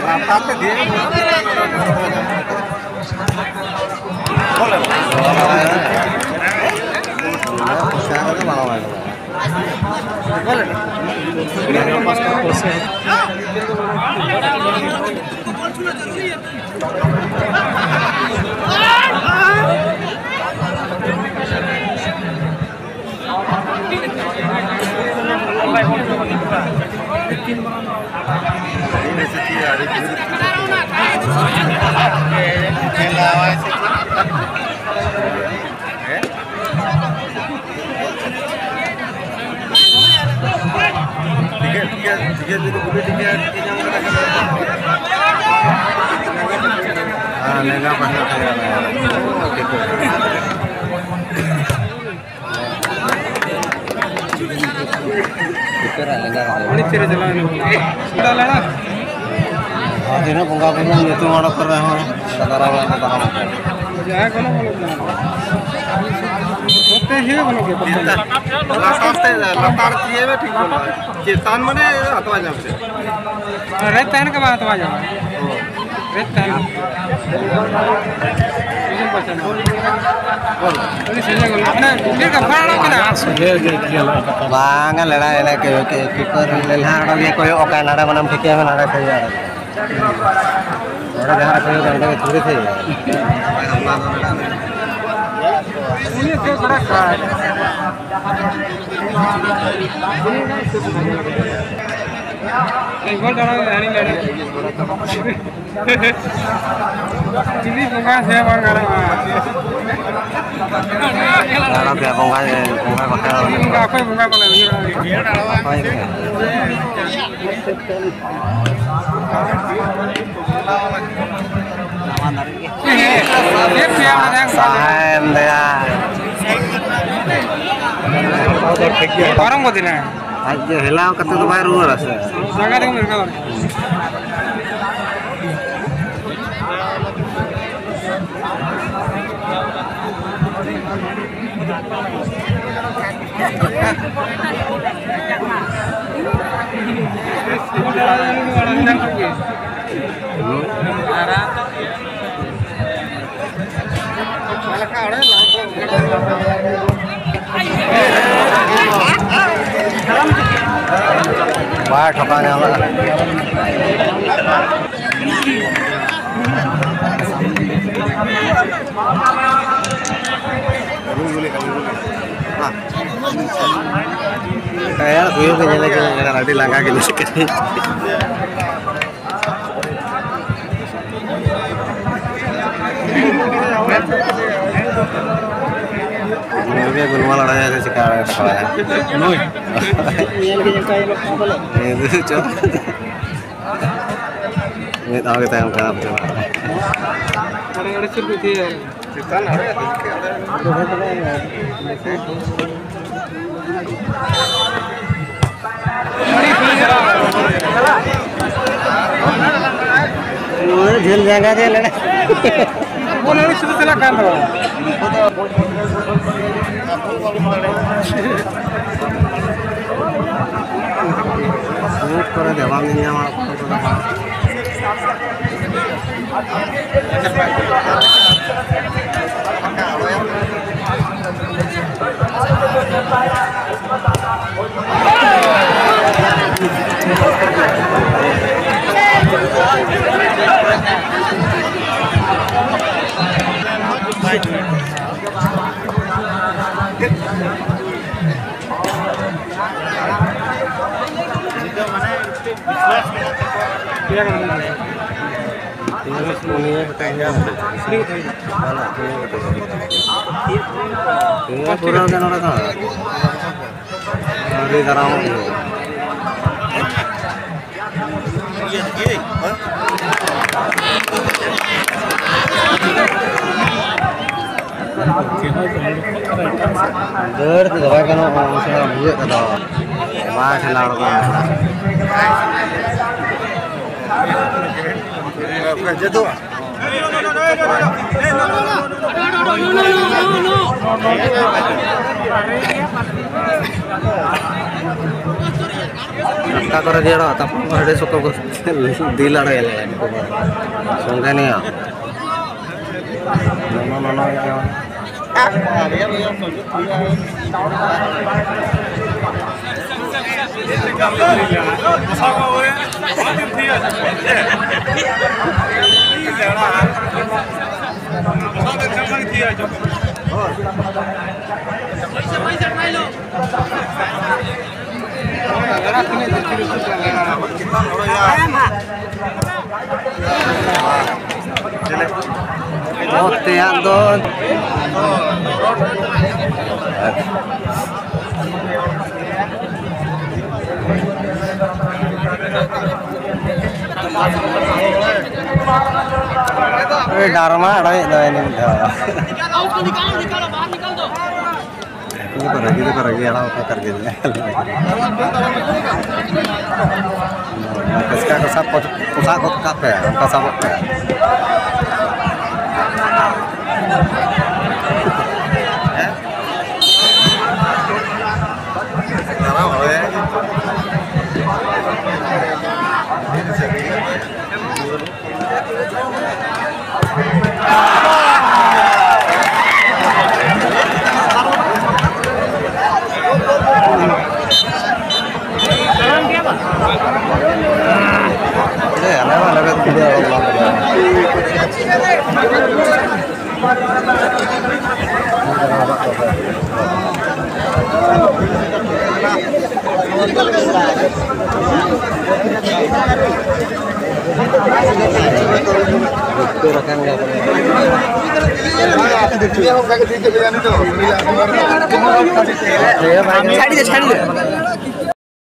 bunga bunga itu orang pernah चेतान मने हतवा जाबे रेत तहन के बाद हतवा जाबे रेत तहन बांगा लड़ा है के कीपर लेला रे कोई ओका नाडा मनम ठिके में नाडा खई यार और जहां कोई गंडा के थोड़ी थे उन्हें से बड़ा का एक बार डाला यानी लड़े चिली bunga saya bangga नाडा पे bunga बका bunga apa bunga बोले ये क्या मजाक साहब दया गरम को दिन है आज हेलाव कते तो बाहर रुआ আছে जगह देखो मेरे को Wah, ठोकाने वाला kayak gue pengen lagi nanti langkah gitu sekali. Gue gulma lada ya sekarang sekolah. Itu coba. Ini tahu kita yang kerap coba. ada suruh dia. Kita ada. झेल जाएगा जे लड़े वो लड़े शुरू से लगा दो बहुत करे देवांग नहीं हमारा Deur tu dawai kan masalah buat tu dah. Mas lalu kan. Kerja tu. No. Ka kore dia dah, tapi ada sokol ko dilar ya lah. Sungguh ni ya. No ya. Oh, tiada. Dharma ada ini dah. Kita pergi ada apa kerja ni? Sekarang kesap pusat kot kafe, kesap kafe. Saudi